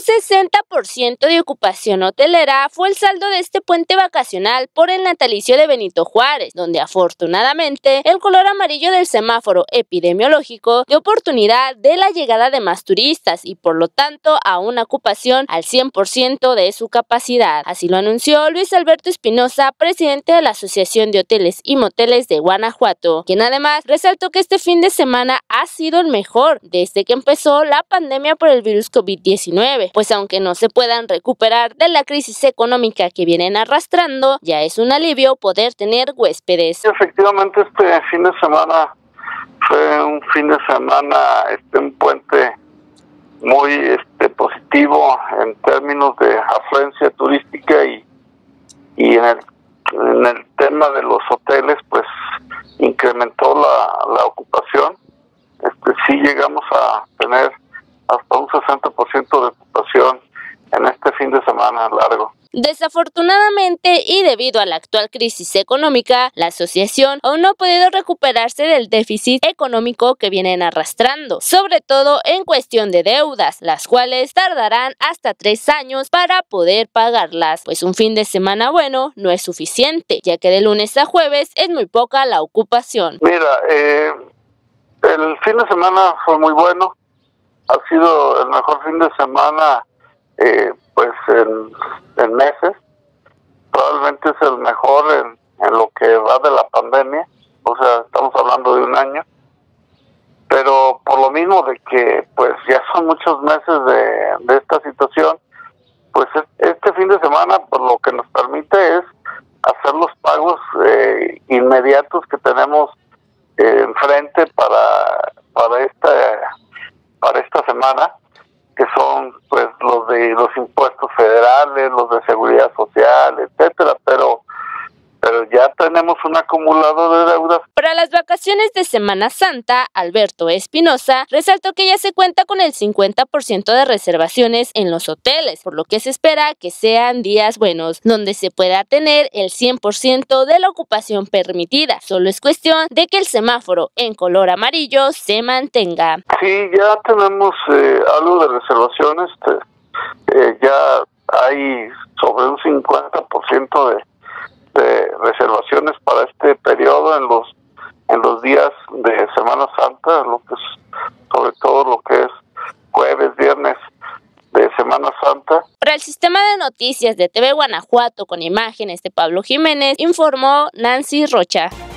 60% de ocupación hotelera fue el saldo de este puente vacacional por el natalicio de Benito Juárez, donde afortunadamente el color amarillo del semáforo epidemiológico dio oportunidad de la llegada de más turistas y por lo tanto a una ocupación al 100% de su capacidad. Así lo anunció Luis Alberto Espinosa, presidente de la Asociación de Hoteles y Moteles de Guanajuato, quien además resaltó que este fin de semana ha sido el mejor desde que empezó la pandemia por el virus COVID-19, pues aunque no se puedan recuperar de la crisis económica que vienen arrastrando, ya es un alivio poder tener huéspedes. Efectivamente, este fin de semana fue un fin de semana, un puente muy positivo en términos de afluencia turística y en el tema de los hoteles, pues incrementó la ocupación. Sí llegamos a tener hasta un 60% de ocupación en este fin de semana largo. Desafortunadamente y debido a la actual crisis económica, la asociación aún no ha podido recuperarse del déficit económico que vienen arrastrando, sobre todo en cuestión de deudas, las cuales tardarán hasta 3 años para poder pagarlas, pues un fin de semana bueno no es suficiente, ya que de lunes a jueves es muy poca la ocupación. Mira, el fin de semana fue muy bueno, ha sido el mejor fin de semana pues en meses, probablemente es el mejor en lo que va de la pandemia, o sea, estamos hablando de un año, pero por lo mismo de que pues ya son muchos meses de esta situación, pues este fin de semana pues lo que nos permite es hacer los pagos inmediatos que tenemos enfrente para esta semana, que son pues los de los impuestos federales, los de seguridad social, etcétera, pero ya tenemos un acumulado de deudas. Para las vacaciones de Semana Santa, Alberto Espinosa resaltó que ya se cuenta con el 50% de reservaciones en los hoteles, por lo que se espera que sean días buenos, donde se pueda tener el 100% de la ocupación permitida. Solo es cuestión de que el semáforo en color amarillo se mantenga. Sí, ya tenemos algo de reservaciones, ya hay sobre un 50% de reservaciones para este periodo en los días de Semana Santa, lo que es sobre todo lo que es jueves, viernes de Semana Santa. Para el sistema de noticias de TV Guanajuato con imágenes de Pablo Jiménez, informó Nancy Rocha.